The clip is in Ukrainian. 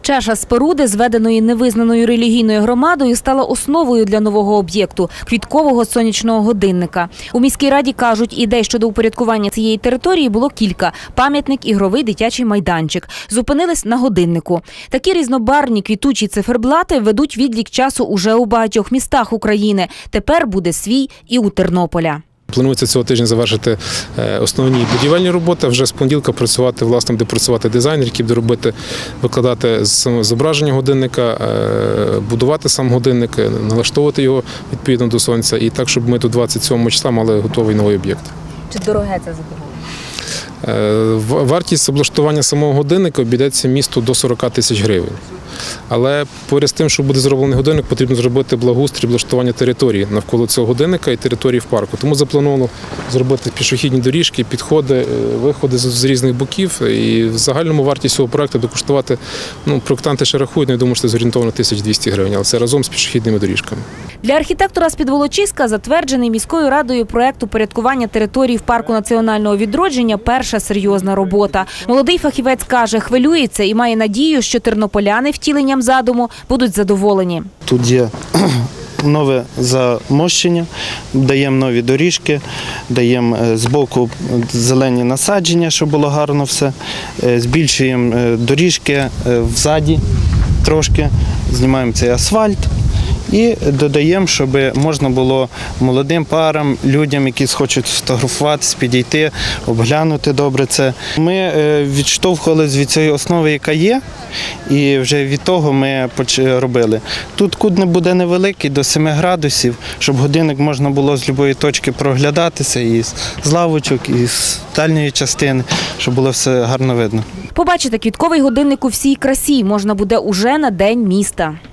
Чаша споруди, зведеної невизнаною релігійною громадою, стала основою для нового об'єкту – квіткового сонячного годинника. У міській раді кажуть, ідей щодо упорядкування цієї території було кілька – пам'ятник, ігровий, дитячий майданчик. Зупинились на годиннику. Такі різнобарвні квітучі циферблати ведуть відлік часу уже у багатьох містах України. Тепер буде свій і у Тернополя. Планується цього тижня завершити основні будівельні роботи, вже з понеділка працювати, власне, буде працювати дизайнер, який буде робити, викладати зображення годинника, будувати сам годинник, налаштовувати його відповідно до сонця, і так, щоб ми до 27 числа мали готовий новий об'єкт. Чи дороге це задоволення? Вартість облаштування самого годинника обійдеться місту до 40 тисяч гривень. Але поряд з тим, що буде зроблений годинник, потрібно зробити благоустрій, облаштування території навколо цього годинника і території в парку. Тому заплановано зробити пішохідні доріжки, підходи, виходи з різних боків. І в загальному вартість цього проєкту буде коштувати, проєктанти ще рахують, я думаю, що це зорієнтовно 1200 гривень, але це разом з пішохідними доріжками. Для архітектора з Підволочиська затверджений міською радою проєкт упорядкування території в парку національного відродження – перша серйозна робота. Молодий фахівець каже, хвилюється і має надію, що тернополяни втіленням задуму будуть задоволені. Тут є нове замощення, даємо нові доріжки, даємо збоку зелені насадження, щоб було гарно все, збільшуємо доріжки взаді трошки, знімаємо цей асфальт. І додаємо, щоб можна було молодим парам, людям, які хочуть фотографуватися, підійти, обглянути добре це. Ми відштовхувалися від цієї основи, яка є, і вже від того ми робили. Тут кут не буде невеликий, до 7 градусів, щоб годинник можна було з будь-якої точки проглядатися, і з лавочок, і з дальньої частини, щоб було все гарно видно. Побачити квітковий годинник у всій красі можна буде уже на День міста.